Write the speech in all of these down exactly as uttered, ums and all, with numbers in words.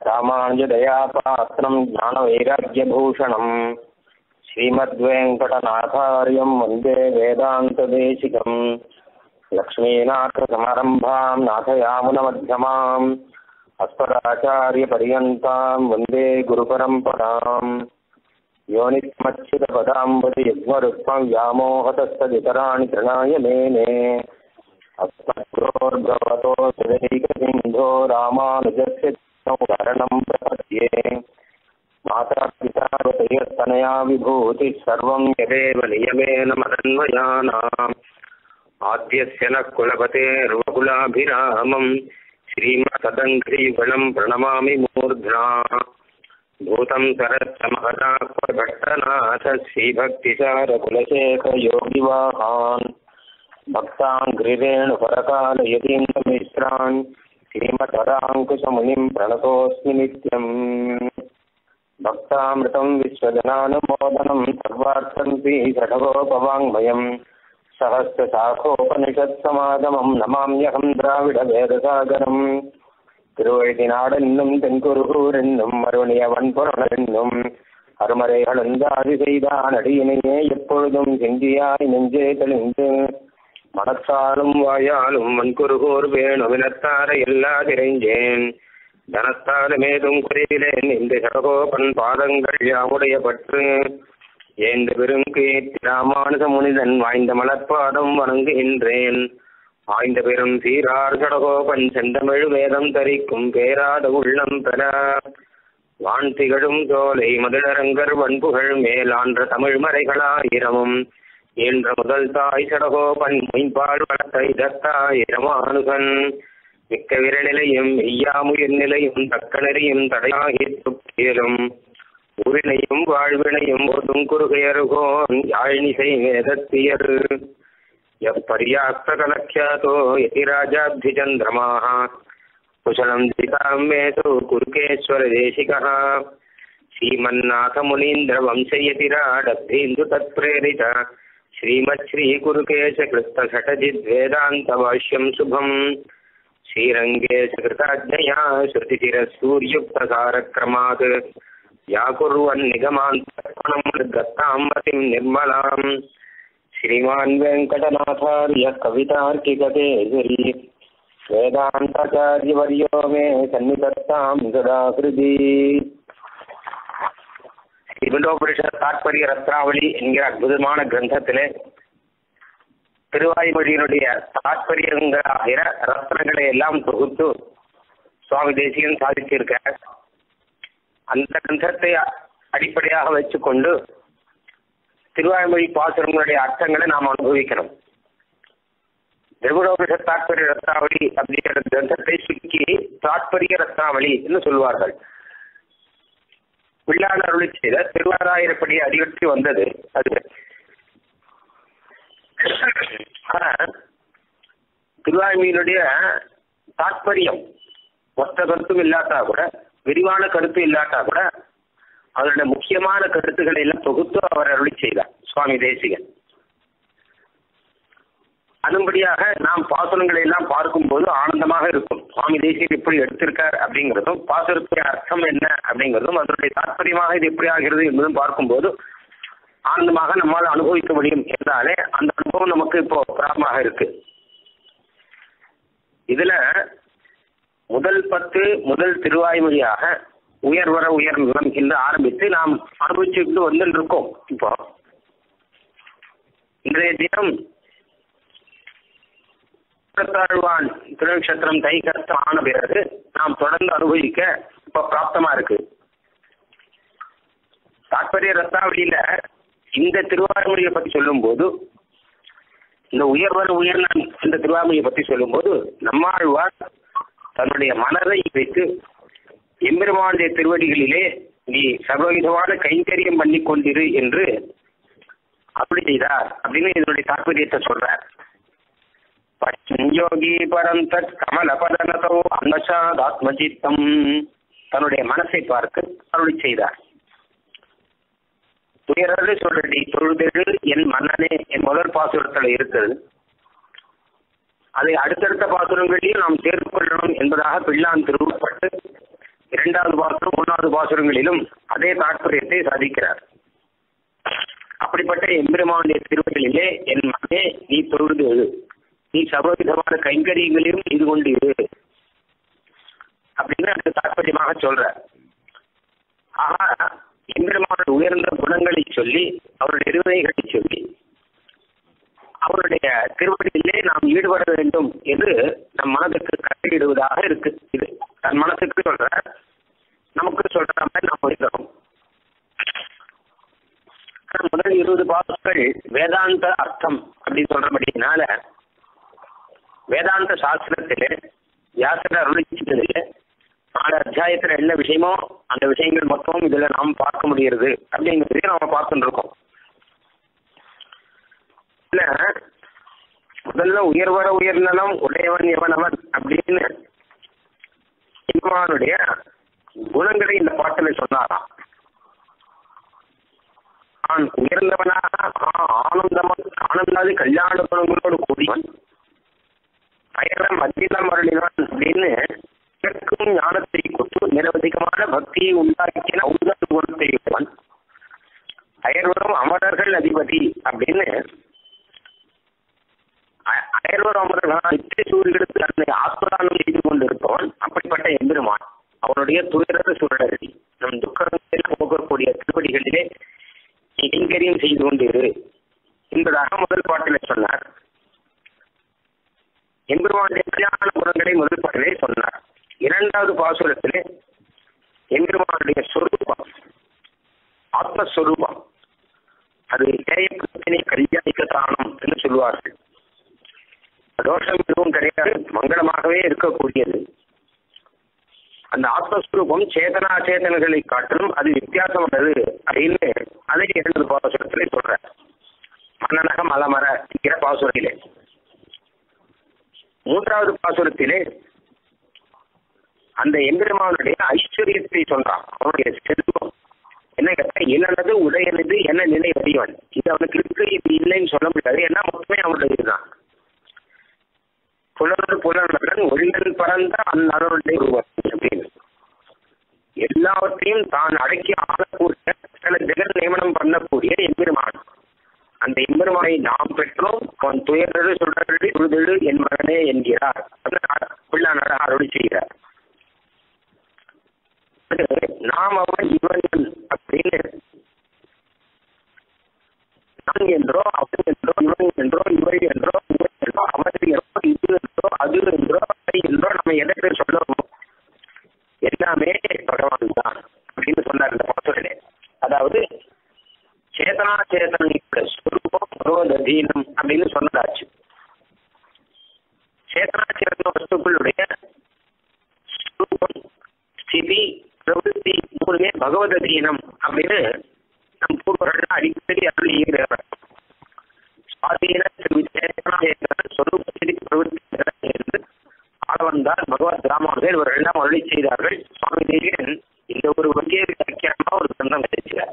ராமானுஜதயாபாத்திரம் ஞானவைராக்கியபூஷணம் ஸ்ரீமத்வேங்கடநாதார்யம் வந்தே வேதாந்ததேசிகம் லக்ஷ்மீநாதசமாரம்பாம் நாதயாமுனமध्यமாம் அஸ்மதாச்சாரியபர்யந்தாம் வந்தே குருபரம்பராம் யோனித்மச்சிதபதாம்பதி யுக்மருக்மம் व्यामोहतस्तदितराणि तृणाय मेने अस्मद्गुरोर्भवतो सदैकसिन्धो रामानुजस्य शरणं प्रपद्ये माता पिता तनया विभूतिः सर्वं यदेव नियमेन मदन्वयानाम् आद्यस्य नः कुलपतेर्वकुलाभिरामं श्रीमत्सदङ्घ्रीगणं प्रणमामि मूर्ध्ना भूतं सरश्च महदात्मभट्टनाथ श्रीभक्तिसारकुलशेखरयोगिवाहान् भक्ताङ्घ्रिरेणुपरकालयतीन्द्रमिश्रान् श्रीमतराङ्कुशमुनिं प्रणतोऽस्मि नित्यम् भक्तामृतं विश्वजनानुमोदनं सर्वार्थं श्रीषडगोपवाङ्मयं सहस्रशाखोपनिषत्समागमं नमाम्यहं द्राविडवेदसागरम् திருவழுதினாடென்னும் தென்குருகூரென்னும் மறுவணியவன் பொருளென்னும் அருமறைகளந்தாதி செய்தான் அடியினையே எப்பொழுதும் செஞ்சியாய் நெஞ்சே தெளிந்து மனத்தாலும் வாயாலும் மண்குருகூர் வேணுவினத்தார எல்லா திரைஞ்சேன் தனத்தாலுமேதும் குறைவிலேன் இந்த சடகோபன் பாதங்கள் யாவுடைய பற்று ஏந்த பெருங்கீர்த்தி ராமானுஜ முனிதன் வாய்ந்த மலர்பாதம் வணங்குகின்றேன் ஆய்ந்த பெரும் சீரார் சடகோபன் செந்தமிழ் வேதம் தரிக்கும் பேராத உள்ளம் பெற வான் திகழும் சோலை மதுரங்கர் வன்புகழ் மேலான்ற தமிழ் மறைகளாயிரமும் என்ற முதல் தாய் சடகோபன் மெய்பால் வளர்த்த இதத்தாய் ராமானுகன் மிக்க விரநிலையும் மெய்யாமுயிர் நிலையும் தக்க நெறியும் தடையாகி துக்கியலும் உரிணையும் வாழ்வினையும் ஒதும் குறுகையருகோன் யாழினிசை வேதத்தியர் यपर्यास्तकलख्यातो यतिराजाब्धिचन्द्रमाः कुशलं दितां मे तु कुरुकेश्वरदेशिकः श्रीमन्नाथमुनीन्द्रवंशयतिराडब्धीन्दु तत्प्रेरित श्रीमच्छ्रीकुरुकेशकृत्तषटजिद्वेदान्तभाष्यं शुभं श्रीरङ्गेशकृताज्ञया श्रुतिचिरसूर्युक्तसारक्रमात् व्याकुर्वन्निगमान्तर्पणं दत्तां मतिं निर्मलाम् श्रीमान वेंकटनाथार्य कवितार्किककेसरी वेदांताचार्यवर्यो मे सन्निधत्तां सदा हृदि ஸ்ரீவில்லோபனிஷத் தாத்பரிய ரத்னாவளி என்கிற அற்புதமான கிரந்தத்திலே திருவாய்மொழியினுடைய தாத்பரியங்களாகிற ரத்னங்களை எல்லாம் தொகுத்து சுவாமி தேசிகன் சாதித்திருக்கார். அந்த கிரந்தத்தை அடிப்படையாக வச்சுக்கொண்டு திருவாய்மொழி பாசுரங்களுடைய அர்த்தங்களை நாம் அனுபவிக்கணும். திரிபுரோபனிஷத் தாத்பரிய ரத்னாவளி அப்படிங்கிற கிரந்தத்தை சுருக்கி தாத்பரிய ரத்னாவளி என்று சொல்வார்கள். பிள்ளான் அருளி செய்த திருவாராயிரப்படி அடிவற்றி வந்தது அது. ஆனா திருவாய்மொழியினுடைய தாத்பரியம் மொத்த கருத்தும் இல்லாட்டா கூட, விரிவான கருத்து இல்லாட்டா கூட, அவருடைய முக்கியமான கருத்துக்களை எல்லாம் தொகுத்து அவர் அருளி செய்தார் சுவாமி தேசிகன். அதன்படியாக நாம் பாசுரங்களை எல்லாம் பார்க்கும்போது ஆனந்தமாக இருக்கும். சுவாமி தேசிகன் எப்படி எடுத்திருக்கார் அப்படிங்கிறதும், பாசுரத்துடைய அர்த்தம் என்ன அப்படிங்கிறதும், அதனுடைய தாற்பயமாக இது எப்படி ஆகிறது என்பதும் பார்க்கும்போது ஆனந்தமாக நம்மால் அனுபவிக்க முடியும் என்றாலே அந்த அனுபவம் நமக்கு இப்போ பிராப்தமாக இருக்கு. இதுல முதல் பத்து முதல் திருவாய்மொழியாக உயர்வர உயர்நிலம் என்று ஆரம்பித்து நாம் அனுபவிச்சுட்டு வந்துட்டு இருக்கோம். இப்போ இன்றைய தினம் தாழ்வான் திருநட்சத்திரம் தை கஷ்டம் ஆன பிறகு நாம் தொடர்ந்து அனுபவிக்க இப்ப பிராப்தமா இருக்கு. தாத்பரிய ரத்னாவளியில இந்த திருவாய்மொழியை பத்தி சொல்லும் போது, இந்த உயர்வர உயர்நிலம் இந்த திருவாய்மொழியை பத்தி சொல்லும் போது நம்மாழ்வார் தன்னுடைய மனதை வைத்து எம்பெருமானுடைய திருவடிகளிலே நீ சர்வவிதமான கைங்கரியம் பண்ணி கொண்டிரு என்று அப்படி செய்தார் அப்படின்னு இதனுடைய தாற்பயத்தை சொல்றார். யோகி பரந்த கமல பதனதோ அன்னசாதாத்மஜித்தம் தன்னுடைய மனசை பார்த்து அருளி செய்தார். துயரது சொல்லி தொழுதெழு என் மன்னனே என் முதல் பாசுரத்தில் இருக்கிறது. அதை அடுத்தடுத்த பாசுரங்களையும் நாம் சேர்த்து கொள்ளணும் என்பதாக பிள்ளான் திருவுப்பட்டு இரண்டாவது பாசுரம் மூணாவது பாசுரங்களிலும் அதே தாற்பயத்தை சாதிக்கிறார். அப்படிப்பட்ட எம்பெருமானுடைய திருவடிகளிலே என் மகனே நீ தொழுது எழு, நீ சர்வவிதமான கைங்கரியங்களையும் செய்து கொண்டு இரு அப்படின்னு அந்த தாற்பயமாக சொல்ற. ஆக எம்பெருமானுடைய உயர்ந்த குணங்களை சொல்லி அவருடைய இருமைகளை சொல்லி அவருடைய திருவடியிலே நாம் ஈடுபட வேண்டும் என்று நம் மனதுக்கு கட்டளையிடுவதாக இருக்கு. இது தன் மனசுக்கு சொல்ற, நமக்கு சொல்ற மாதிரி நாம் இருக்கிறோம். முதல் இருபது பாசுகள் வேதாந்த அர்த்தம் அப்படின்னு சொல்றபடினால வேதாந்த சாஸ்திரத்திலே வியாசர் அருளிச்சதிலே நாலு அத்தியாயத்துல என்ன விஷயமோ அந்த விஷயங்கள் மொத்தமும் இதுல நாம் பார்க்க முடிகிறது அப்படிங்கிறதையும் நாம பார்த்துட்டு இருக்கோம். இல்ல முதல்ல உயர்வர உயர்நலம் உடையவன் எவனவன் அப்படின்னு எம்பெருமானுடைய குணங்களை இந்த பாட்டில சொன்னாராம். நான் உயர்ந்தவனாக ஆனந்தமன் ஆனந்தாதி கல்யாண குணங்களோடு கூடியவன் அயரம் அத்திலம் அருளினான் அப்படின்னு இதற்கும் ஞானத்தை கொண்டு நிரவதிகமான பக்தியை உண்டாக்கின உங்கள் குணத்தை உடையவன் அயர்வரும் அமரர்கள் அதிபதி அப்படின்னு அயர்வர் அமரர்கள் நித்திய சூரியர்களுக்கு தன்னை ஆஸ்பதானம் செய்து கொண்டிருப்பவன் அப்படிப்பட்ட எம்பெருமான் அவனுடைய துயரத சுழறி நம் துக்கத்தில் போகக்கூடிய திருப்படிகளிலே கைங்கரியம் செய்து கொண்டிரு என்பதாக முதல் பாட்டிலே சொன்னார். எம்பெருமானுடைய கல்யாண குணங்களை முதல் பாட்டிலே சொன்னார். இரண்டாவது பாசுரத்திலே எம்பெருமானுடைய சொரூபம் ஆத்மஸ்வரூபம் அது ஏயத்தினை கல்யாணிக்க தானம் என்று சொல்வார்கள். தோஷம் எதுவும் கிடையாது, மங்களமாகவே இருக்கக்கூடியது. அந்த ஆத்மஸ்வரூபம் சேதனா சேதனங்களை காட்டிலும் அது வித்தியாசமானது அப்படின்னு அதை இரண்டு பாசுரத்திலே சொல்ற. மன்னனக மலமர என்கிற பாசுரத்திலே மூன்றாவது பாசுரத்திலே அந்த எம்பெருமானுடைய ஐஸ்வர்யத்தை சொல்றான். அவனுடைய செல்வம் என்ன கேட்டா இல்லாதது உடையனது என்ன நிலை அறிவன், இது அவனுக்கு இருக்கு இது இல்லைன்னு சொல்ல முடியாது. ஏன்னா மொத்தமே அவனுடைய இதுதான். புலன் புலனுடன் ஒளிகள் பறந்த அந்நருடைய உருவம் அப்படின்னு எல்லாவற்றையும் தான் அடக்கி ஆளக்கூடிய சில ஜெகன் நியமனம் பண்ணக்கூடிய எம்பெருமான். அந்த எம்பெருமானை நாம் பெற்றோம். அவன் துயரடு சுடரடு உழுதெழு என் மகனே என்கிறார். பிள்ளான் அருளி செய்கிறார். நாம் அவன் இவன் அப்படின்னு நான் என்றோ அவன் என்றோ இவன் என்றோ இவள் என்றோ இவன் என்றோ அவர் என்றோ இது என்றோ அது என்றோ அதை என்றோ நம்ம எதை சொல்லணும் எல்லாமே பகவான் தான் அப்படின்னு சொன்னார் இந்த பாசுரத்திலே. அதாவது சேதனா சேதனையோட ஸ்வரூபம் பகவதீனம் அப்படின்னு சொன்னதாச்சு. சேதனா சேதன வஸ்துக்களுடைய ஸ்வரூபம் ஸ்திதி பிரவருத்தி மூணுமே பகவதீனம் அப்படின்னு நம் பூர்வர்கள் அடிக்கடி அருளியிருக்கிறார். சுவாதீன சேதனா சேதன ஸ்வரூபஸ்திதி பிரவருத்தி என்று ஆளவந்தார் பகவத் ராமானுஜர் இவர்கள் எல்லாம் அருளி செய்தார்கள். சுவாமி தேவியன் இந்த ஒரு வங்கிய வியாக்கியானமா ஒரு சொந்தம் கிடைச்சார்.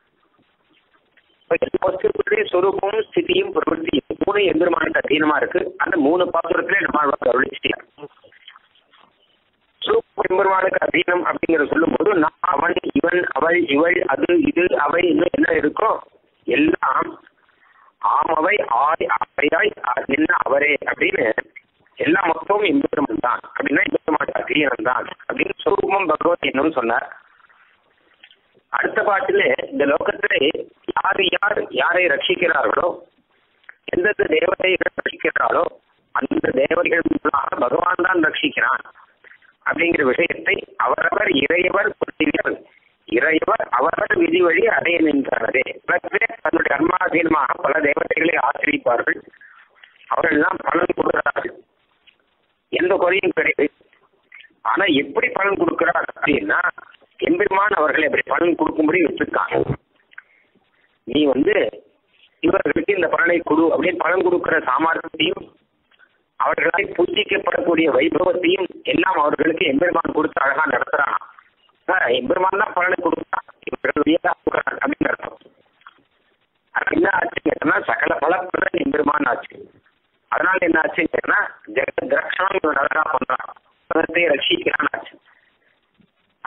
எல்லா வஸ்துக்களுடைய சொரூபமும் ஸ்திதியும் பிரவருத்தியும் மூணு எம்பெருமானுக்கு அதீனமா இருக்கு. அந்த மூணு பாசுரத்திலே நம்ம அருளி செய்யார். எம்பெருமானுக்கு அதீனம் அப்படிங்கிற சொல்லும் போது நான் அவன் இவன் அவள் இவள் அது இது அவை இன்னும் என்ன இருக்கோ எல்லாம் ஆமவை ஆய் அவையாய் என்ன அவரே அப்படின்னு எல்லா மொத்தமும் எம்பெருமான் தான் அப்படின்னா எம்பெருமானுக்கு அதீனம் தான் அப்படின்னு சொரூபம் பகவத் என்னும் சொன்னார். அடுத்த பாட்டிலே இந்த லோகத்திலே யார் யார் யாரை ரட்சிக்கிறார்களோ எந்தெந்த தேவதைகள் ரட்சிக்கிறாரோ அந்த தேவதைகள் மூலமாக பகவான் தான் ரட்சிக்கிறான் அப்படிங்கிற விஷயத்தை அவரவர் இறையவர் புரிவர் இறையவர் அவரவர் விதி வழி அடைய நின்றாரே. தன்னுடைய கர்மாதீனமாக பல தேவதைகளை ஆசிரிப்பார்கள். அவர்கள் எல்லாம் பலன் கொடுக்கிறார்கள், எந்த குறையும் கிடையாது. ஆனா எப்படி பலன் கொடுக்கிறார் அப்படின்னா எம்பெருமான் அவர்களை எப்படி பலன் கொடுக்கும்படி வச்சிருக்காங்க. நீ வந்து இவர்களுக்கு இந்த பலனை கொடு அப்படின்னு பலன் கொடுக்கிற சாமர்த்தியத்தையும் அவர்களால் பூஜிக்கப்படக்கூடிய வைபவத்தையும் எல்லாம் அவர்களுக்கு எம்பெருமான் கொடுத்து அழகா நடத்துறான். எம்பெருமான் தான் பலனை கொடுக்குறான், இவர்களுடைய அப்படின்னு அர்த்தம். ஆனா என்ன ஆச்சுன்னு கேட்டோம்னா சகல பலப்பலன் எம்பெருமான் ஆச்சு. அதனால என்ன ஆச்சுன்னு கேட்டா ஜெகத் ரக்ஷணம் இவன் அழகா பண்றான், பலத்தை ரட்சிக்கிறான் ஆச்சு.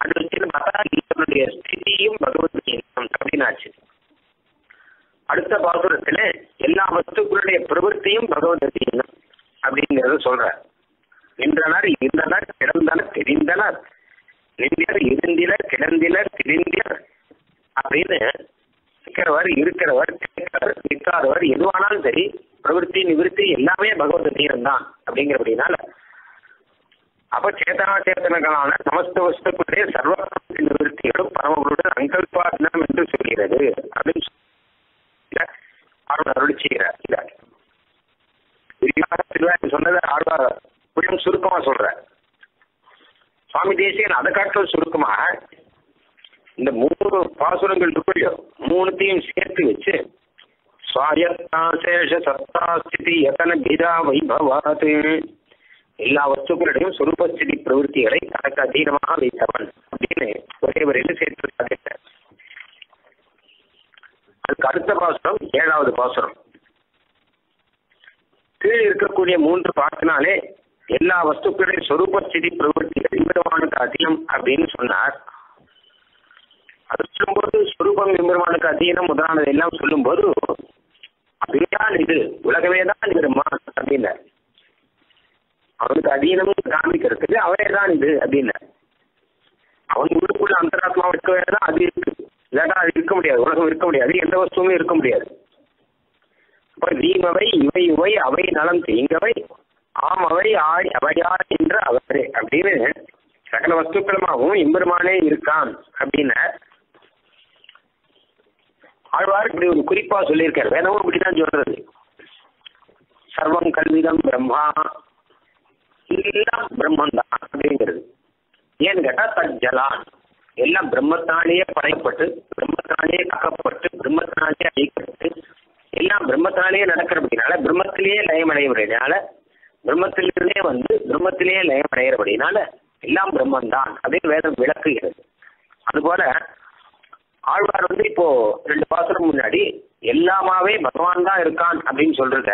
வந்து பார்த்தா ஈஸ்வரனுடைய ஸ்திதியும் பகவத்கீதம் அப்படின்னாச்சு. அடுத்த பாசுரத்துல எல்லா வஸ்துக்களுடைய பிரவൃத்தியும் பகவத்கீதம் அப்படிங்கறத சொல்ற. நின்றனர் இருந்தனர் கிடந்தனர் தெரிந்தனர் நின்றர் இருந்தினர் கிடந்தினர் திரிந்தர் அப்படின்னு இருக்கிறவர் இருக்கிறவர் நிற்காதவர் எதுவானாலும் சரி பிரவೃத்தி நிவர்த்தி எல்லாமே பகவத்கீதம் தான் அப்படிங்கிறபடினால அப்ப சேத்தனா சேத்தனங்களான சமஸ்த வஸ்துக்களுடைய சர்வ நிவர்த்திகளும் பரமகுருடன் அங்கல்பாதனம் என்று சொல்கிறது அப்படின்னு ஆழ்வார் அருளி செய்கிறார். இத சொன்னதை ஆழ்வார் கொஞ்சம் சுருக்கமா சொல்ற. சுவாமி தேசிகன் அதை காட்டிலும் சுருக்கமாக இந்த மூணு பாசுரங்கள் இருக்குல்லையோ மூணுத்தையும் சேர்த்து வச்சு சுவாயத்தாசேஷ சத்தாஸ்திதி யதன பீதா வைபவாத் எல்லா வஸ்துக்களிடையும் சுரூபஸ்திதி பிரவೃத்திகளை தனக்கு அதீனமாக வைத்தவன் அப்படின்னு ஒரே வரையில் சேர்த்து. அதுக்கு அடுத்த பாசுரம் ஏழாவது பாசுரம். கீழே இருக்கக்கூடிய மூன்று பாட்டினாலே எல்லா வஸ்துக்களின் சொரூபஸ்திதி பிரவೃத்திகள் எம்பெருமானுக்கு அதீனம் அப்படின்னு சொன்னார். அது சொல்லும்போது சொரூபம் எம்பெருமானுக்கு அதீனம் முதலானது எல்லாம் சொல்லும் போது அதுதான் இது உலகமே தான் எம்பெருமான் அப்படின்னு அவனுக்கு அதீனம் காமிக்கிறதுக்கு அவரே தான் இது அப்படின்னு அவன் உள்ளுக்குள்ள அந்தராத்மா இருக்கவே தான் அது இருக்கு. இல்லாட்டா அது இருக்க முடியாது, உலகம் இருக்க முடியாது, எந்த வஸ்துவுமே இருக்க முடியாது. அப்ப தீமவை இவை இவை அவை நலம் தீங்கவை ஆம் அவை ஆய் அவையா என்ற அவரே அப்படின்னு சகல வஸ்துக்களுமாகவும் எம்பெருமானே இருக்கான் அப்படின்னு ஆழ்வார் இப்படி ஒரு குறிப்பா சொல்லியிருக்காரு. வேதமும் இப்படிதான் சொல்றது. சர்வம் கல்விதம் பிரம்மா எல்லாம் பிரம்மன் தான் அப்படிங்கிறது. ஏன்னு கேட்டா தஜ்ஜலான் எல்லாம் பிரம்மத்தாலேயே படைக்கப்பட்டு பிரம்மத்தாலேயே காக்கப்பட்டு பிரம்மத்தினாலேயே அழிக்கப்பட்டு எல்லாம் பிரம்மத்தினாலேயே நடக்கிறபடினால பிரம்மத்திலேயே லயமடைகிறபடினால பிரம்மத்திலிருந்தே வந்து பிரம்மத்திலேயே லயமடைகிறபடினால எல்லாம் பிரம்மன் தான் அப்படின்னு வேதம் விளக்குகிறது. அதுபோல ஆழ்வார் வந்து இப்போ ரெண்டு பாசுரம் முன்னாடி எல்லாமாவே பகவான் தான் இருக்கான் அப்படின்னு சொல்றத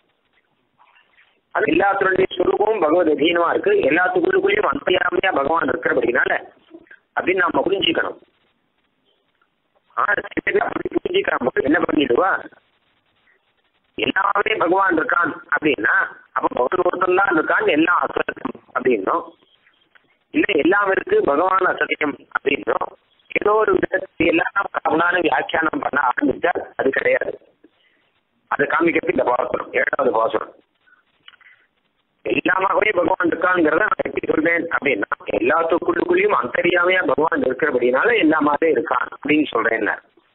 அது எல்லாத்துடைய சுரூபமும் பகவத் அதீனமா இருக்கு. எல்லாத்துக்குள்ளுக்குள்ளேயும் அந்தயாமையா பகவான் இருக்கிறபடினால அப்படின்னு நாம புரிஞ்சுக்கணும். ஆஹ் அப்படி புரிஞ்சுக்காம என்ன பண்ணிடுவா எல்லாமே பகவான் இருக்கான் அப்படின்னா அப்ப பகவான் ஒருத்தன் தான் இருக்கான் எல்லாம் அசத்தியம் அப்படின்னும் இல்ல எல்லாம் இருக்கு பகவான் அசத்தியம் அப்படின்னும் ஏதோ ஒரு விதத்தை எல்லாம் அவனான வியாக்கியானம் பண்ண ஆரம்பிச்சா அது கிடையாது. அதை காமிக்கிறது இந்த பாசுரம் ஏழாவது பாசுரம். எல்லாமாகவே பகவான் இருக்காங்கிறத நான் எப்படி சொல்றேன் அப்படின்னா எல்லாத்துக்குள்ளுக்குள்ளேயும் அந்தரியாமையா பகவான் இருக்கிறபடினால எல்லாமாவே இருக்கான் அப்படின்னு சொல்றேன்.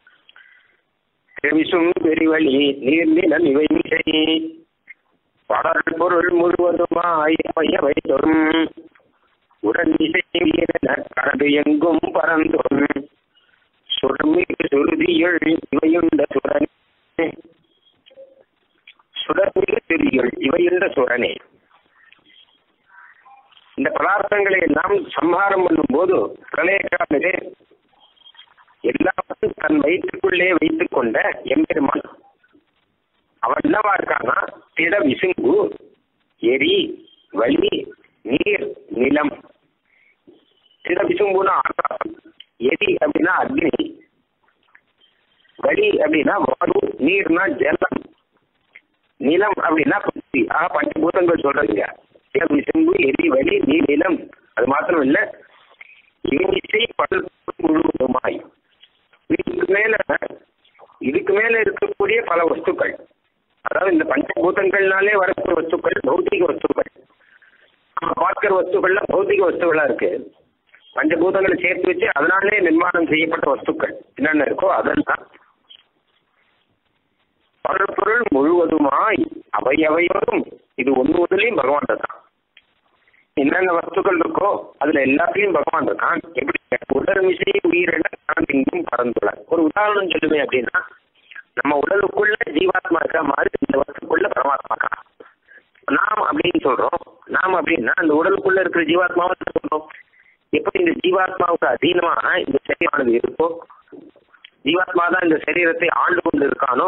விசும் பெரிவழி நீர்நிலம் இவை மிசை படர் பொருள் முழுவதுமாய் வைத்தொரும் உடன் இசை கடந்து எங்கும் பரந்தொரும் சுடர்மிகு சுருதியள் இவையுண்ட சுரனே சுடர்மிகு சுருதியள் இவையுண்ட சுரனே. இந்த பதார்த்தங்களை எல்லாம் சம்ஹாரம் பண்ணும் போது பிரளயக்காலத்திலே எல்லாத்தையும் தன் வயிற்றுக்குள்ளே வைத்துக் கொண்ட எம்பெருமான் அவன் என்னவா இருக்கான்னா திட விசும்பு எரி வலி நீர் நிலம். திட விசும்புனா ஆகாசம், எரி அப்படின்னா அக்னி, வலி அப்படின்னா வாயு, நீர்னா ஜலம், நிலம் அப்படின்னா பக்தி. ஆக பஞ்சபூதங்கள் சொல்றீங்க. திட விசும்பு எரி வலி நீர் நிலம். அது மாத்திரம் இல்ல இசை பல் முழுவதுமாய் இதுக்கு மேல இதுக்கு மேல இருக்கக்கூடிய பல வஸ்துக்கள், அதாவது இந்த பஞ்சபூதங்கள்னாலே வரக்கூடிய வஸ்துக்கள் பௌத்திக வஸ்துக்கள். நம்ம பார்க்கிற வஸ்துக்கள்ல பௌத்திக வஸ்துகளா இருக்கு. பஞ்சபூதங்களை சேர்த்து வச்சு அதனாலே நிர்மாணம் செய்யப்பட்ட வஸ்துக்கள் என்னென்ன இருக்கோ அதெல்லாம் பொருள் முழுவதுமாய் அவை அவையோடும் இது ஒன்று முதலையும் பகவான் இருக்கான். என்னென்ன வஸ்துக்கள் இருக்கோ அதுல எல்லாத்தையும் பகவான் இருக்கான். எப்படி உடல் மிசை உயிரின இங்கும் பறந்துள்ள ஒரு உதாரணம் சொல்லுவேன் அப்படின்னா நம்ம உடலுக்குள்ள ஜீவாத்மா இருக்கிற மாதிரி இந்த வஸ்துக்குள்ள பரமாத்மா இருக்கான். நாம் அப்படின்னு சொல்றோம். நாம் அப்படின்னா அந்த உடலுக்குள்ள இருக்கிற ஜீவாத்மாவை சொல்றோம். எப்படி இந்த ஜீவாத்மாவுக்கு அதீனமான இந்த சரீரமானது இருக்கோ, ஜீவாத்மா தான் இந்த சரீரத்தை ஆண்டு கொண்டு இருக்கானோ,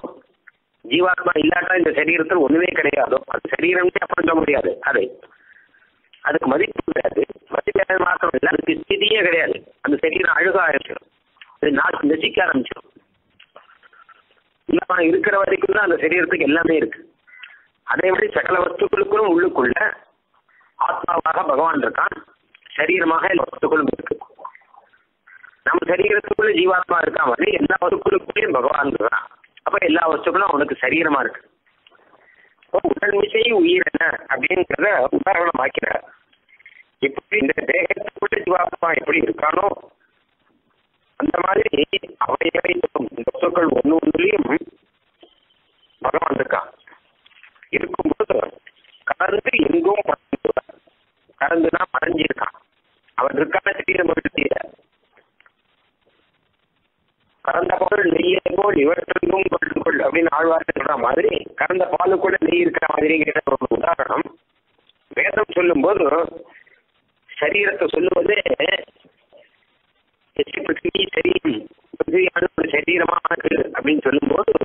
ஜீவாத்மா இல்லாட்டா இந்த சரீரத்தில் ஒண்ணுமே கிடையாதோ, அது சரீரமே அப்படி சொல்ல முடியாது. அதை அதுக்கு மதிப்பு கிடையாது. மதிப்பு மாத்திரம் இல்லை, அதுக்கு ஸ்திதியே கிடையாது. அந்த சரீரம் அழுக ஆரம்பிச்சிடும், அது நாக்கு நெசிக்க ஆரம்பிச்சிடும். இல்ல இருக்கிற வரைக்கும் தான் அந்த சரீரத்துக்கு எல்லாமே இருக்கு. அதே மாதிரி சகல வஸ்துக்களுக்கும் உள்ளுக்குள்ள ஆத்மாவாக பகவான் இருக்கான், சரீரமாக எல்லா வஸ்துக்களும் இருக்கு. நம்ம சரீரத்துக்குள்ள ஜீவாத்மா இருக்கா மாதிரி எல்லா வஸ்துக்களுக்குள்ளேயும் பகவான் இருக்கான். அப்ப எல்லா வஸ்துக்களும் அவனுக்கு சரீரமா இருக்கு. உடல் மிசை உயிர் என்ன அப்படிங்கிறத உதாரணம் ஆக்கிறார். எப்படி இந்த தேகத்துக்குள்ள ஜீவாத்மா எப்படி இருக்கானோ அந்த மாதிரி அவையவை இந்த வஸ்துக்கள் ஒண்ணு ஒன்றுலையும் பகவான் இருக்கான். இருக்கும்போது கலந்து எங்கும் கலந்துதான் மறைஞ்சிருக்கான். அவன் இருக்கான சரீரம் தெரியல. கறந்த பால் நெய்யை போல் இவற்றுக்கும் கொள் அப்படின்னு ஆழ்வார்த்தை சொல்ற மாதிரி கறந்த பாலு கூட நெய் இருக்கிற மாதிரிங்கிற ஒரு உதாரணம் வேதம் சொல்லும் போது சரீரத்தை சொல்லுவது சரீரம் பிருத்திவியான ஒரு சரீரமாக இருக்கு அப்படின்னு சொல்லும் போது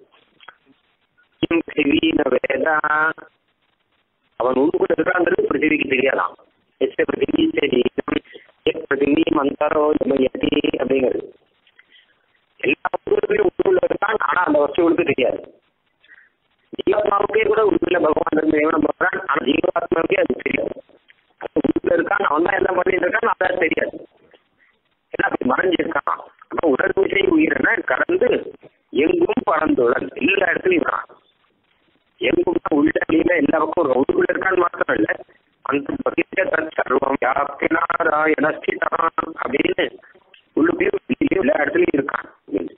வேதா அவன் உள்ள இருக்காங்கிறது பிருத்திவிக்கு தெரியாதான். எச்ச பிருத்திவி சரீரம் பிருத்திவி மந்தாரோ யதி அப்படிங்கிறது எல்லா வஸ்துகளும் உள்ள இருக்கான். ஆனா அந்த வஸ்துகளுக்கு தெரியாது. ஜீவாத்மாவுக்கே கூட உள்ள பகவான் இருந்து எவனம் பண்றான், ஆனா ஜீவாத்மாவுக்கே அது தெரியாது. அது உள்ள இருக்கான், அவன் தான் என்ன பண்ணிட்டு இருக்கான் அதான் தெரியாது. எல்லாம் அப்படி மறைஞ்சிருக்கான். அப்ப உடல் விசை உயிரின கலந்து எங்கும் பறந்துடன் எல்லா இடத்துலையும் இருக்கான். எங்கும் உள்ள அடியில எல்லா பக்கம் உள்ள இருக்கான்னு மாத்திரம் இல்லை, அந்த பதித்த சர்வம் யாப்பினாராயண ஸ்திதான் அப்படின்னு உள்ளுக்குள்ளேயும் எல்லா இடத்துலையும் இருக்கான்.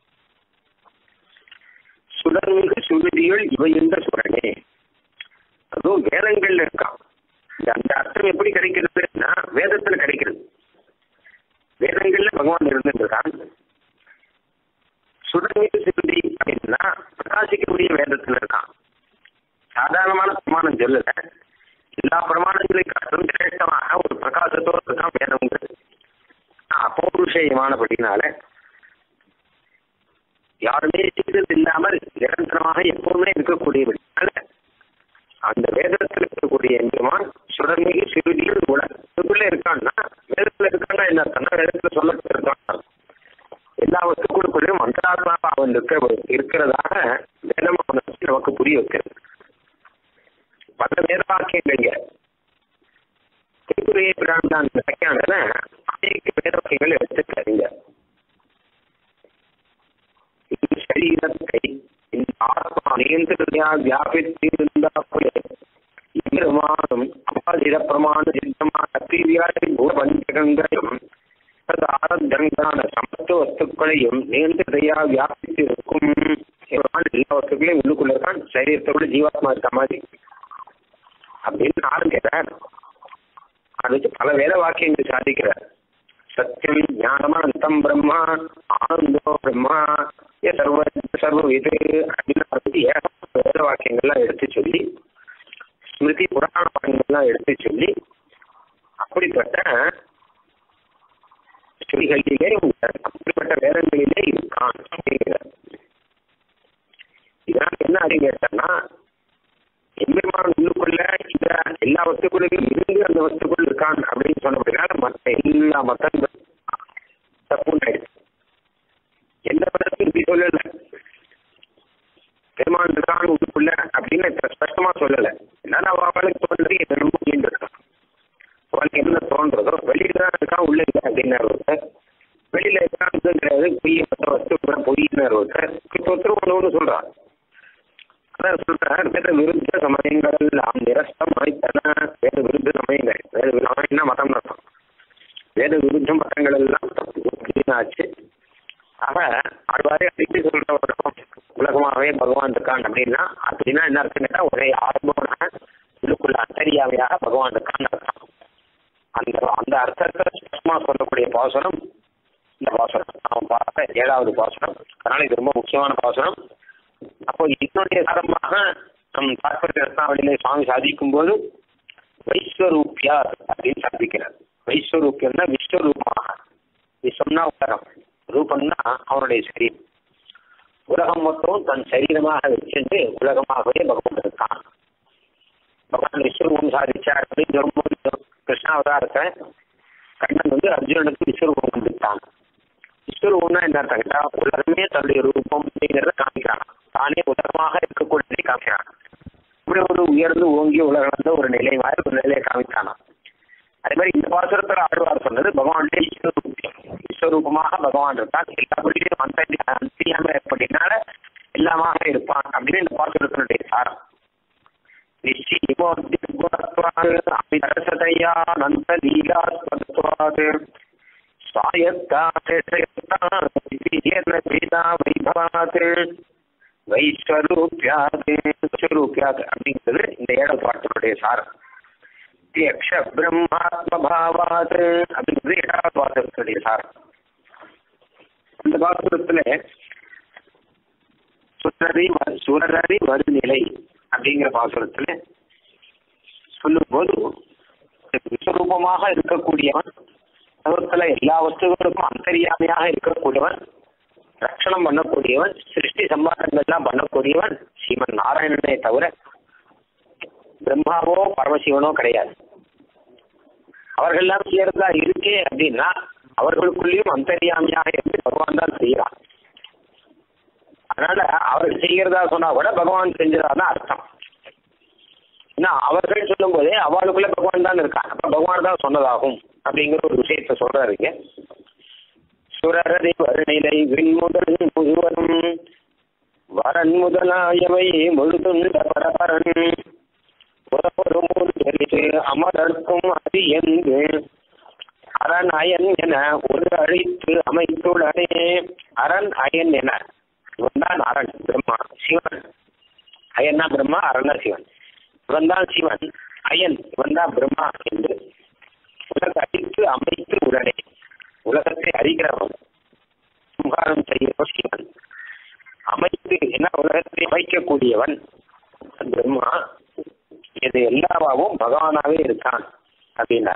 சுடர்மிகு சுருதிகள் இவை என்ற சுரனே, அதுவும் வேதங்கள்ல இருக்கான். அந்த அர்த்தம் எப்படி கிடைக்கிறதுன்னா வேதத்துல கிடைக்கிறது. வேதங்கள்ல பகவான் இருந்துருக்கான். சுடர்மிகு சுருதி அப்படின்னா பிரகாசிக்கக்கூடிய வேதத்துல இருக்கான். சாதாரணமான பிரமாணம் சொல்லல, எல்லா பிரமாணங்களையும் காட்டும் சிரேஷ்டமாக ஒரு பிரகாசத்தோடு தான் வேதம்ங்கிறது. அப்பௌருஷயமானபடினால யாருமே சீர்திருத்தம் இல்லாமல் நிரந்தரமாக எப்பவுமே இருக்கக்கூடியபடினால அந்த வேதத்தில் இருக்கக்கூடிய எம்பெருமான் சுடர்மிகு சிறுதியில் உலகத்துக்குள்ள இருக்கான்னா வேதத்துல இருக்கான்னா என்ன அர்த்தம்னா வேதத்துல சொல்லப்பட்டு இருக்கான். எல்லா வஸ்துக்களுக்குள்ளேயும் அந்தராத்மாவா அவன் இருக்க இருக்கிறதாக வேதம் நமக்கு புரிய வைக்கிறது. பல வேத வாக்கியங்க திருக்குறையை பிராண்டான அநேக வேத வாக்கியங்கள் எடுத்துக்காதீங்க. இந்த சரீரத்தை இந்த ஆத்மா நியந்திரா வியாபித்திருந்தாலே இம்மானும் அபாதிர பிரமாண சித்தமான அத்தீவியாரி பஞ்சகங்களையும் ஆரத்தங்கான சமத்துவ வஸ்துக்களையும் நியந்திரையா வியாபித்திருக்கும். எல்லா வஸ்துக்களையும் உள்ளுக்குள்ள இருக்கான். சரீரத்தோட ஜீவாத்மா இருக்க மாதிரி அப்படின்னு ஆரம்பிக்கிறார். அதுக்கு பல வேத வாக்கியங்கள் சாதிக்கிறார். சத்தியம் ஞானமனந்தம் பிரம்மா ஆனந்தோ பிரம்மா சர்வ சர்வ இது அப்படின்னு ஏகப்பட்ட வேத வாக்கியங்கள்லாம் எடுத்து சொல்லி ஸ்மிருதி புராண வாக்கியங்கள்லாம் எடுத்து சொல்லி அப்படிப்பட்ட ஸ்ருதிகளிலே அப்படிப்பட்ட வேதங்களிலே இருக்கான் அப்படிங்கிறார். இதனால் என்ன அப்படின்னு கேட்டோம்னா எம்பெருமான் உள்ளுக்குள்ள இந்த எல்லா வஸ்துக்குள்ளையும் இருந்து அந்த வஸ்துக்குள் இருக்கான் அப்படின்னு சொன்னபடினால மற்ற எல்லா மக்களும் தப்புன்னு ஆயிடுச்சு. எந்த மதத்தையும் இப்படி சொல்லல, பெருமான் இருக்கான் உள்ளுக்குள்ள அப்படின்னு ஸ்பஷ்டமா சொல்லலை. என்னால அவளுக்கு தோன்றது என்ன நம்பிக்கைன்னு இருக்கான். அவளுக்கு என்ன தோன்றதோ வெளியில தான் இருக்கான் உள்ள இல்லை அப்படின்னாரு ஒருத்தர். வெளியில இருக்கான்னு பொய்ய மற்ற வஸ்து பொய்யினார் ஒருத்தர். ஒருத்தர் ஒன்று ஒன்று சொல்றான். அதான் சொல்றார் வேத விருத்த சமயங்கள் எல்லாம் நிரஸ்தமாய்த்தன. வேத விருத்த சமயங்கள் வேத சமயம்னா மதம் நடத்தும். வேத விருத்த மதங்கள் எல்லாம் ஆச்சு. ஆக ஆழ்வாரே அடித்து சொல்ற உலகமாகவே பகவான் இருக்கான் அப்படின்னா அப்படின்னா என்ன அர்த்தம் கேட்டா ஒரே ஆர்வமான உள்ளுக்குள்ள அத்தரியாவையாக பகவான் இருக்கான்னு அர்த்தம். அந்த அந்த அர்த்தத்தை சுத்தமா சொல்லக்கூடிய பாசனம் இந்த பாசனம் அவன் பார்த்த ஏழாவது பாசனம். அதனால இது ரொம்ப முக்கியமான பாசனம். அப்போ இதனுடைய காரணமாக நம் தாற்பரிய ரத்னாவளியிலே சுவாமி சாதிக்கும் போது வைஸ்வரூப்பியா அப்படின்னு சாதிக்கிறார். வைஸ்வரூப்பியம்னா விஸ்வரூபமாக, விஸ்வம்னா உலகம், ரூபம்னா அவனுடைய சரீரம். உலகம் மொத்தம் தன் சரீரமாக வச்சுட்டு உலகமாகவே பகவான் இருக்கான். பகவான் விஸ்வரூபம் சாதிச்சார் அப்படின்னு சொல்லும்போது கிருஷ்ணாவதாரத்தை கண்ணன் வந்து அர்ஜுனனுக்கு விஸ்வரூபம் கொடுத்தான். விஸ்வரூபம்னா என்ன அர்த்தம் கேட்டா உலகமே தன்னுடைய ரூபம் அப்படிங்கிறத காமிக்கிறான். தானே உலகமாக இருக்கக்கூடியதை காமிக்கிறான். இப்படி ஒரு உயர்ந்து ஓங்கி உலகளந்த ஒரு நிலை மாதிரி ஒரு நிலையை காமித்தானா. அதே மாதிரி இந்த பாசுரத்தில் ஆழ்வார் சொன்னது பகவானுடைய விஸ்வரூபம். விஸ்வரூபமாக பகவான் இருக்கான். எல்லாபடியும் அந்த அந்தியாம எப்படினால எல்லாமாக இருப்பான் அப்படின்னு இந்த பாசுரத்தினுடைய சாரம். நிச்சயமோத்யா நந்த லீலாஸ்பத்வாது வைஸ்வரூப்யாது விஸ்வரூப்யாது அப்படிங்கிறது இந்த ஏழாவது பாட்டினுடைய சாரம். யக்ஷ பிரம்மாத்மபாவாது அப்படிங்கிறது ஏழாவது பாசுரத்தினுடைய சாரம். இந்த பாசுரத்துல சுரரி சுரரி வருநிலை அப்படிங்கிற பாசுரத்துல சொல்லும் போது விஸ்வரூபமாக இருக்கக்கூடியவன், உலகத்துல எல்லா வஸ்துகளுக்கும் அந்தரியாமையாக இருக்கக்கூடியவன், ரட்சணம் பண்ணக்கூடியவன், சிருஷ்டி சம்பாதங்கள்லாம் பண்ணக்கூடியவன் ஸ்ரீமன் நாராயணனே தவிர பிரம்மாவோ பரமசிவனோ கிடையாது. அவர்கள்லாம் சேர்ந்தா இருக்கே அப்படின்னா அவர்களுக்குள்ளேயும் அந்தரியாமையாக இருந்து பகவான் தான் செய்யறான். அதனால அவர்கள் செய்கிறதா சொன்னா கூட பகவான் செஞ்சதாதான் அர்த்தம். ஏன்னா அவர்கள் சொல்லும் போதே அவளுக்குள்ள பகவான் தான் இருக்கான். அப்ப பகவான் தான் சொன்னதாகும் அப்படிங்கிற ஒரு விஷயத்த சொல்றாருங்க. சுரரதி வருநிலை விண்முதல் முழுவதும் வரன் முதலாயவை முழுதுண்ட பரபரன் அமரர்க்கும் அது என்று அரண் அயன் என ஒரு அழித்து அமைத்துடனே. அரண் அயன் என இவன் தான் அரண் பிரம்மா சிவன். அயன்னா பிரம்மா, அரணா சிவன். இவன் தான் சிவன், அயன் இவன் தான் பிரம்மா என்று உலக அழித்து அமைத்து உடனே உலகத்தை அறிகிறவன், சம்ஹாரம் செய்கிறவன் சிவன். அமைத்து என்ன உலகத்தை அமைக்கக்கூடியவன் பிரம்மா. இது எல்லாவும் பகவானாவே இருக்கான் அப்படின்னா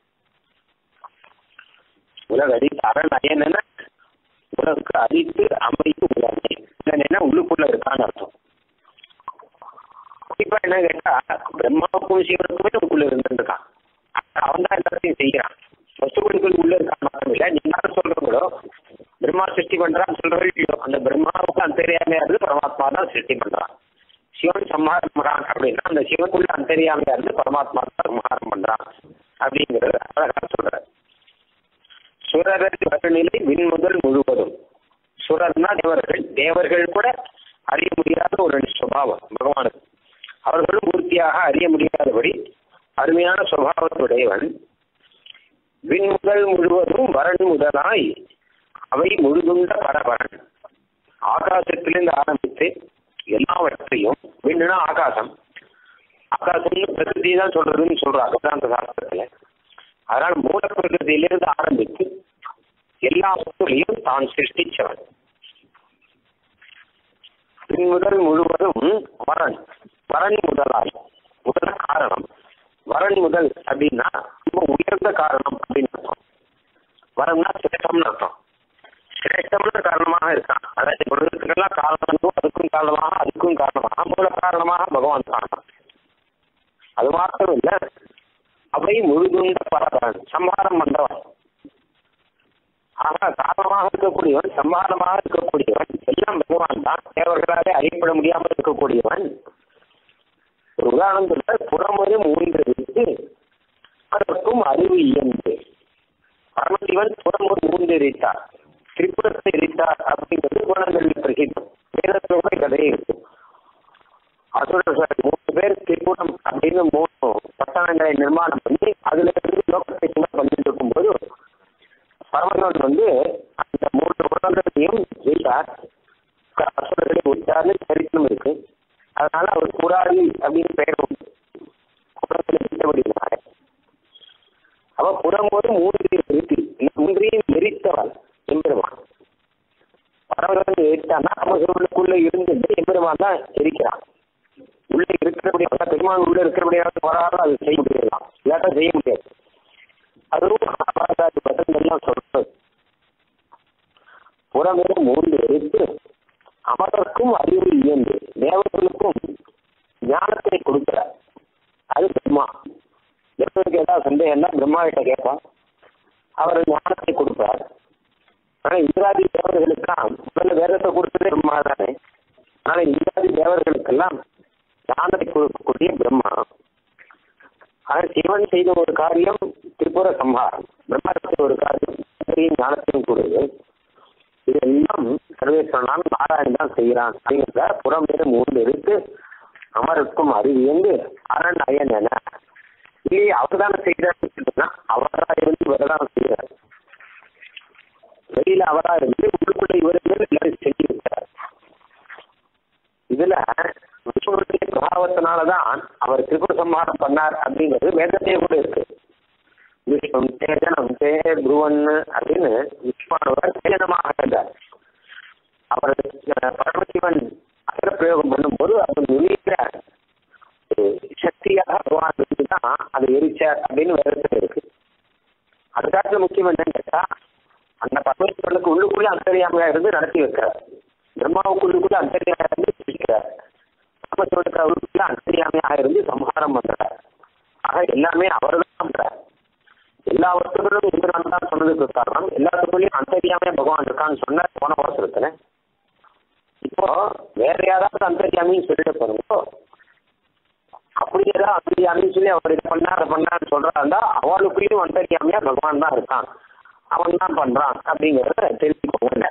உலக அடித்து அரண் அயன் என உலகுக்கு அழித்து அமைத்து உடனே உடனே உள்ளுக்குள்ள இருக்கான்னு அர்த்தம். குறிப்பா என்ன கேட்டா பிரம்மாவுக்கும் சிவனுக்குமே உள்ள இருந்துருக்கான். அவன் தான் எல்லாத்தையும் செய்யறான். வஸ்துக்களுக்குள் உள்ள இருக்கான் மட்டும் இல்லை. நீங்க சொல்றீங்களோ பிரம்மா சிருஷ்டி பண்றான்னு சொல்றீங்களோ அந்த பிரம்மாவுக்கு அந்தரியாமையா இருந்து பரமாத்மா தான் சிருஷ்டி பண்றான். சிவன் சம்ஹாரம் பண்றான் அப்படின்னா அந்த சிவனுக்குள்ள அந்தரியாமையா இருந்து பரமாத்மா தான் சம்ஹாரம் பண்றான் அப்படிங்கிறது அழகா சொல்ற. சுரரது வருநிலை விண் முதல் முழுவதும். சுரர்னா தேவர்கள். தேவர்கள் கூட அறிய முடியாத ஒரு சுபாவம் பகவானுக்கு. அவர்களும் பூர்த்தியாக அறிய முடியாதபடி அருமையான சுபாவத்துடையவன். விண் முதல் முழுவதும் வரன் முதலாய் அவை முழுதுண்ட பரபரன். ஆகாசத்திலிருந்து ஆரம்பித்து எல்லாவற்றையும், விண்ணுனா ஆகாசம், ஆகாசம்னு பிரகிருதி தான் சொல்றதுன்னு சொல்றாங்க அந்த சாஸ்திரத்துல. அதனால மூல பிரகிருதியிலிருந்து ஆரம்பித்து எல்லா வஸ்துகளையும் தான் சிருஷ்டிச்சவன். பின் முதல் முழுவதும் வரன். வரன் முதலாய் முதல் காரணம். வரன் முதல் அப்படின்னா ரொம்ப உயர்ந்த காரணம் அப்படின்னு அர்த்தம். வரம்னா சிரேஷ்டம்னு அர்த்தம். சிரேஷ்டம்னு காரணமாக இருக்கான். அதாவது உலகத்துக்கெல்லாம் காரணமோ அதுக்கும் காரணமாக அதுக்கும் காரணமாக மூல காரணமாக பகவான் காரணம். அது மாத்திரம் இல்ல, அவை முழுதுண்ட பரபரன் சம்ஹாரம் பண்றவன். ஆக காரணமாக இருக்கக்கூடியவன், சம்ஹாரமாக இருக்கக்கூடியவன் எல்லாம் பகவான் தான். தேவர்களாலே அறியப்பட முடியாமல் இருக்கக்கூடியவன். ஒரு உதாரணத்துல புறமுறை மூன்று வைத்து அதற்கும் அறிவு இயந்து. பரமசிவன் புறமுறை மூன்று எரித்தார், திரிபுரத்தை எரித்தார் அப்படிங்கிறது குணங்களில் பிரசித்தம். வேதத்தோட கதையே இருக்கு. அசுரர்கள் மூணு பேர் திரிபுரம் அப்படின்னு மூணு பட்டணங்களை நிர்மாணம் பண்ணி அதுல இருந்து லோகத்தை பண்ணிட்டு இருக்கும்போது பரமசிவன் வந்து அந்த மூன்று குணங்களையும் ஜெயித்தார். அசுரர்களை விட்டார்னு சரித்திரம் இருக்கு. அதனால அவர் புராரி அப்படின்னு பெயர் உண்டு. குணத்தில் விட்டபடினால அவ புறம்போது மூன்றையும் எரித்தி மூன்றையும் எரித்தவள் எம்பெருமான். பரமசிவன் எரித்தான்னா பரமசிவனுக்குள்ள இருந்து எம்பெருமான் தான் எரிக்கிறான். உள்ள இருக்கிறபடியா பெருமான் உள்ள இருக்கிறபடியாக போராடும் அது செய்ய முடியலாம், இல்லாட்டா செய்ய முடியாது. அதுவும் பதங்கள்லாம் சொல்றது. புறமே மூன்று எரித்து அமரருக்கும் அறிவு இயந்து தேவர்களுக்கும் ஞானத்தை கொடுக்கிறார். கேள்விகளை எல்லாம் பிரம்மா கிட்ட கேட்பான். அவர் ஞானத்தை கொடுப்பார். ஆனா இந்திராதி தேவர்களுக்கெல்லாம் முதல்ல வேதத்தை கொடுத்ததே பிரம்மா தானே. ஆனா இந்திராதி தேவர்களுக்கெல்லாம் ஞானத்தை கொடுக்கக்கூடிய பிரம்மா. ஆனா சிவன் செய்த ஒரு காரியம் திரிபுர சம்ஹாரம், பிரம்மா செய்த ஒரு காரியம் ஞானத்தையும் கூடுது. இதெல்லாம் சர்வேஸ்வரனால் நாராயணன் தான் செய்கிறான் அப்படிங்கிற புறமேறு மூன்று இருக்கு. அமருக்கும் அறிவியந்து அரண் அயன் என இல்லையே அவர் தானே செய்கிறார். அவரா இருந்து இவர்தான் செய்கிறார். வெளியில அவரா இருந்து உள்ளுக்குள்ள இவருக்கு எல்லாரும் செஞ்சிருக்கிறார். இதுல விஷ்ணுடைய பிரபாவத்தினாலதான் அவர் திரிபுர சம்ஹாரம் பண்ணார் அப்படிங்கிறது வேதத்தையே கூட இருக்கு. விஷ்ணு தேஜனம் தே புருவன் அப்படின்னு விஷ்ணுவானவர் சேதமாக இருந்தார். அவர் பரமசிவன் அகர பிரயோகம் பண்ணும்போது அது நுழைகிற சக்தியாக பகவான் இருந்துதான் அதை எரிச்சார் அப்படின்னு வேதத்தில் இருக்கு. அதுக்காக முக்கியம் என்னன்னு கேட்டா அந்த பரமேஸ்வரனுக்கு உள்ளுக்குள்ள அந்தரியாமையா இருந்து நடத்தி வைக்கிறார். பிரம்மாவுக்கு உள்ளுக்குள்ள அந்தரியாமையா இருந்து சிரிக்கிறார். பரமேஸ்வரனுக்கு அவருக்குள்ள அந்தரியாமையாக இருந்து சம்ஹாரம் பண்றார். ஆக எல்லாமே அவர் தான் பண்றார். எல்லா வஸ்துக்களும் இந்திரன் தான் சொன்னதுக்கு காரணம் எல்லாத்துக்குள்ளேயும் அந்தரியாமையா பகவான் இருக்கான்னு சொன்ன போன வருஷத்துல. இப்போ வேற யாராவது அந்தரியாமின்னு சொல்லிட்டு போறோம். அப்படி ஏதாவது அந்தரியாமின்னு சொல்லி அவர் இதை பண்ணா அதை பண்ணான்னு சொல்றாருந்தா அவளுக்குள்ளேயும் அந்தரியாமையா பகவான் தான் இருக்கான், அவன் தான் பண்றான் அப்படிங்கிறத தெரிஞ்சுக்கோங்க.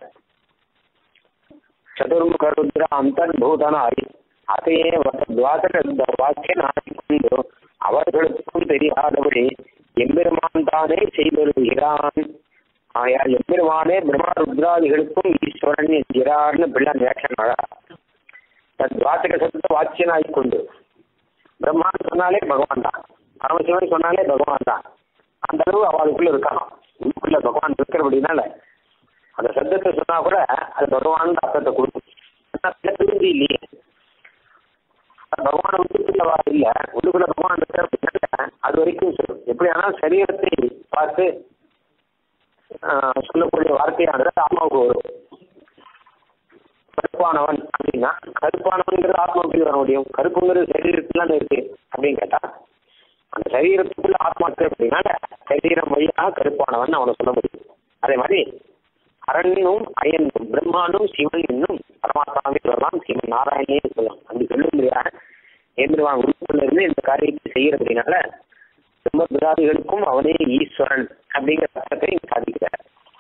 சதுர்முக ருத்ர அந்தன் பூதனாய் அதையே வாக்கிய நாட்டிக்கொண்டு அவர்களுக்கும் தெரியாதபடி எம்பெருமான் தானே செய்திருக்கிறான். ஆயால் எம்பெருமானே பிரம்மா ருத்ராதிகளுக்கும் ஈஸ்வரன் என்கிறார்னு பிள்ளான் வியாக்கியானடா. தன் வாசக சப்த வாக்கியனாய்கொண்டு பிரம்மான்னு சொன்னாலே பகவான் தான், பரமசிவன் சொன்னாலே பகவான் தான். அந்த அளவு அவளுக்குள்ள இருக்கலாம். உள்ளுக்குள்ள பகவான் இருக்கிறபடினால அந்த சப்தத்தை சொன்னா கூட அது பகவான் அர்த்தத்தை கொடுக்கும். திருந்தி இல்லையே பகவான் உள்ளுக்குள்ளவா இல்ல, உள்ளுக்குள்ள பகவான் இருக்கிற அது வரைக்கும் சொல்லும். எப்படி ஆனால் சரீரத்தை பார்த்து சொல்லக்கூடிய வார்த்தையானது ஆத்மாவுக்கு வரும். கருப்பானவன் அப்படின்னா கருப்பானவன்கிறது ஆத்மாவுக்கு வர முடியும். கருப்புங்கிறது சரீரத்துலாம் இருக்கு அப்படின்னு கேட்டா அந்த சரீரத்துக்குள்ள ஆத்மா இருக்கு அப்படின்னா சரீரம் வழியாக கருப்பானவன் அவனை சொல்ல முடியும். அதே மாதிரி அரண்யும் அயனும் பிரம்மானும் சிவன் என்னும் பரமாத்மாவே சொல்லலாம், சிவன் நாராயணே சொல்லலாம். அப்படி சொல்லும் முடியாது ஏந்திரவான் உள்ளுக்குள்ள இருந்து இந்த காரியத்தை செய்யறதுனால பிரம்ம விராதிகளுக்கும் அவனே ஈஸ்வரன் அப்படிங்கிற அர்த்தத்தை சாதிக்கிறார்.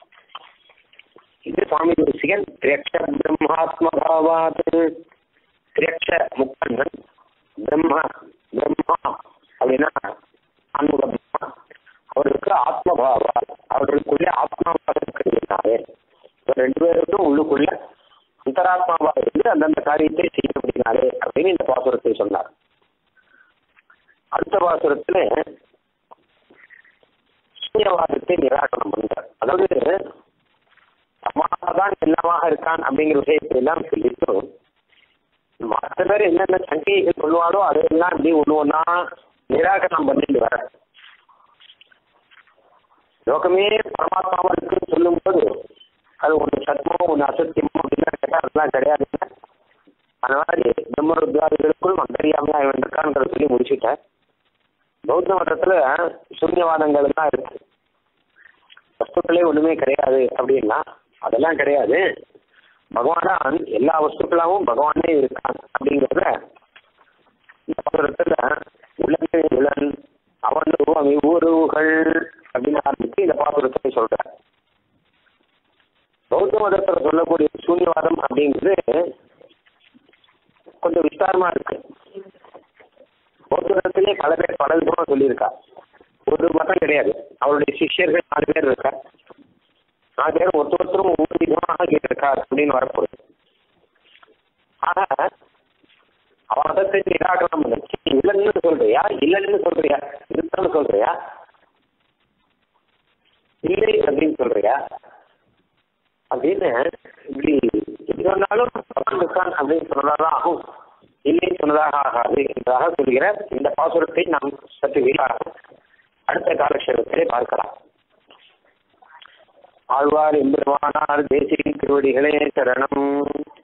இது சுவாமி தேசிகன் திரேட்ச பிரம்மாத்மபாவாத் திரேட்ச முக்கண்ணன் பிரம்மா பிரம்மா அப்படின்னா ஆன்மக பிரம்மா அவருக்கு ஆத்மபாவா அவர்களுக்குள்ளே ஆத்மாவாக இருக்கிறதுனாலே ரெண்டு பேருக்கும் உள்ளுக்குள்ள அந்தராத்மாவாக இருந்து அந்தந்த காரியத்தை செய்யப்படுகிறாரே அப்படின்னு இந்த பாசுரத்தை சொன்னார். அடுத்த பாசுரத்துல சூன்யவாதத்தை நிராகரணம் பண்றார். அதாவது சமாதான் எல்லாமாக இருக்கான் அப்படிங்கிற விஷயத்தை எல்லாம் சொல்லிட்டு மற்ற பேர் என்னென்ன சங்கைகள் சொல்லுவாரோ அதையெல்லாம் இப்படி ஒண்ணு ஒன்னா நிராகரணம் பண்ணிட்டு வர லோகமே பரமாத்மாவா இருக்குன்னு சொல்லும் போது அது ஒன்று சத்மோ ஒன்று அசத்தியமோ அப்படின்னா கேட்டா அதெல்லாம் கிடையாது. அந்த மாதிரி பிரம்ம ருத்ராதிகளுக்குள் அந்தரியாமையா இருக்கான்னு சொல்லி முடிச்சுட்டேன். பௌத்த மதத்துல சூன்யவாதங்கள் தான் இருக்கு. வஸ்துக்களே ஒண்ணுமே கிடையாது அப்படின்னா அதெல்லாம் கிடையாது, பகவான் எல்லா வஸ்துக்களாவும் பகவானே இருக்கான் அப்படிங்கிறத இந்த பாசுரத்துல உலகே உலன் அவன் ஊருகள் அப்படின்னு ஆரம்பிச்சு இந்த பாசுரத்தை சொல்ற. பௌத்த மதத்துல சொல்லக்கூடிய சூன்யவாதம் அப்படிங்கிறது கொஞ்சம் விஸ்தாரமா இருக்கு. பௌத்த மதத்திலே பல பேர் பல விதமா சொல்லியிருக்கா. ஒரு மதம் கிடையாது, அவருடைய சிஷ்யர்கள் நாலு பேர் இருக்கா. நாலு பேர் ஒருத்தர் ஒருத்தரும் ஒவ்வொரு விதமாக கேட்டிருக்கா அப்படின்னு வரப்போகுது. ஆக அவ மதத்தை நிராகரணம் பண்ணி இல்லைன்னு சொல்றியா இல்லைன்னு சொல்றியா இருக்குன்னு சொல்றியா இல்லை அப்படின்னு சொல்றியா அப்படின்னு இப்படி எது சொன்னாலும் அப்படின்னு சொன்னதான் ஆகும், இல்லைன்னு சொன்னதாக ஆகாது என்றாக சொல்கிற இந்த பாசுரத்தை நாம் சற்று வீராக அடுத்த காலக்ஷேபத்திலே பார்க்கலாம். ஆழ்வார் எம்பெருமானார் தேசியின் திருவடிகளே சரணம்.